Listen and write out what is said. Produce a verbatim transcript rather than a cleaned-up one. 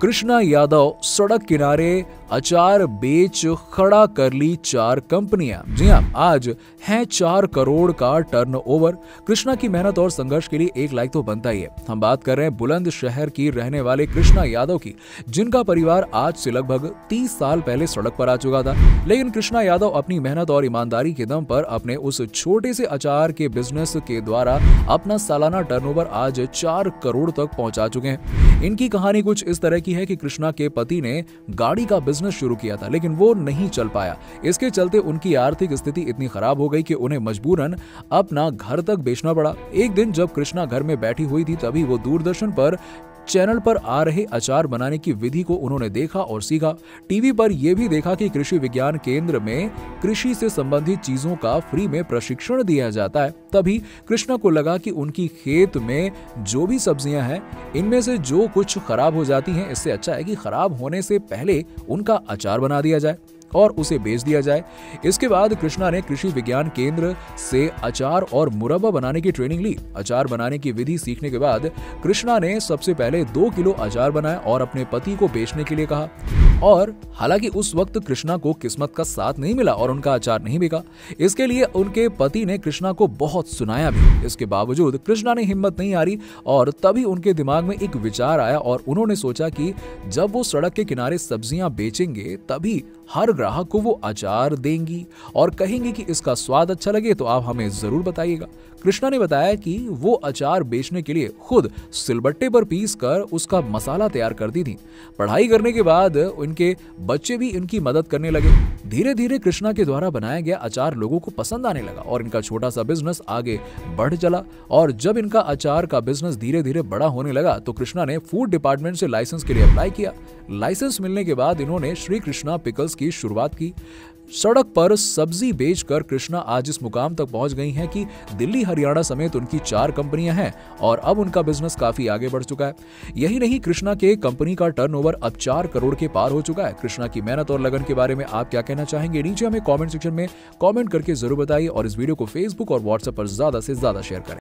कृष्णा यादव सड़क किनारे अचार बेच खड़ा कर ली चार कंपनियां। जी हां, आज है चार करोड़ का टर्नओवर। कृष्णा की मेहनत और संघर्ष के लिए एक लाइक तो बनता ही है। हम बात कर रहे हैं बुलंदशहर की रहने वाले कृष्णा यादव की, जिनका परिवार आज से लगभग तीस साल पहले सड़क पर आ चुका था। लेकिन कृष्णा यादव अपनी मेहनत और ईमानदारी के दम पर अपने उस छोटे से अचार के बिजनेस के द्वारा अपना सालाना टर्नओवर आज चार करोड़ तक पहुंचा चुके हैं। इनकी कहानी कुछ इस तरह की है कि कृष्णा के पति ने गाड़ी का बिजनेस शुरू किया था, लेकिन वो नहीं चल पाया। इसके चलते उनकी आर्थिक स्थिति इतनी खराब हो गई कि उन्हें मजबूरन अपना घर तक बेचना पड़ा। एक दिन जब कृष्णा घर में बैठी हुई थी, तभी वो दूरदर्शन पर चैनल पर आ रहे अचार बनाने की विधि को उन्होंने देखा और सीखा। टीवी पर यह भी देखा कि कृषि विज्ञान केंद्र में कृषि से संबंधित चीजों का फ्री में प्रशिक्षण दिया जाता है। तभी कृष्णा को लगा कि उनकी खेत में जो भी सब्जियां हैं, इनमें से जो कुछ खराब हो जाती हैं, इससे अच्छा है कि खराब होने से पहले उनका अचार बना दिया जाए और उसे बेच दिया जाए। इसके बाद कृष्णा ने कृषि विज्ञान केंद्र से अचार और मुरब्बा बनाने की ट्रेनिंग ली। अचार बनाने की विधि सीखने के बाद कृष्णा ने सबसे पहले दो किलो अचार बनाया और अपने पति को बेचने के लिए कहा। और हालांकि उस वक्त कृष्णा को किस्मत का साथ नहीं मिला और उनका अचार नहीं बिका। इसके लिए उनके पति ने कृष्णा को बहुत सुनाया भी। इसके बावजूद कृष्णा ने हिम्मत नहीं हारी और तभी उनके दिमाग में एक विचार आया और उन्होंने सोचा कि जब वो सड़क के किनारे सब्जियां बेचेंगे, तभी हर ग्राहक को वो अचार देंगी और कहेंगे कि इसका स्वाद अच्छा लगे तो आप हमें जरूर बताइएगा। कृष्णा ने बताया कि वो अचार बेचने के लिए खुद सिलबट्टे पर पीस कर उसका मसाला तैयार करती थी। पढ़ाई करने के बाद उनके बच्चे भी इनकी मदद करने लगे। धीरे धीरे कृष्णा के द्वारा बनाया गया अचार लोगों को पसंद आने लगा और इनका छोटा सा बिजनेस आगे बढ़ चला। और जब इनका अचार का बिजनेस धीरे धीरे बड़ा होने लगा तो कृष्णा ने फूड डिपार्टमेंट से लाइसेंस के लिए अप्लाई किया। लाइसेंस मिलने के बाद इन्होंने श्री कृष्णा पिकल्स की शुरुआत की। सड़क पर सब्जी बेचकर कृष्णा आज इस मुकाम तक पहुंच गई हैं कि दिल्ली, हरियाणा समेत उनकी चार कंपनियां हैं और अब उनका बिजनेस काफी आगे बढ़ चुका है। यही नहीं, कृष्णा के कंपनी का टर्नओवर अब चार करोड़ के पार हो चुका है। कृष्णा की मेहनत और लगन के बारे में आप क्या कहना चाहेंगे? नीचे हमें कमेंट सेक्शन में कमेंट करके जरूर बताइए और इस वीडियो को फेसबुक और व्हाट्सएप पर ज्यादा से ज्यादा शेयर करें।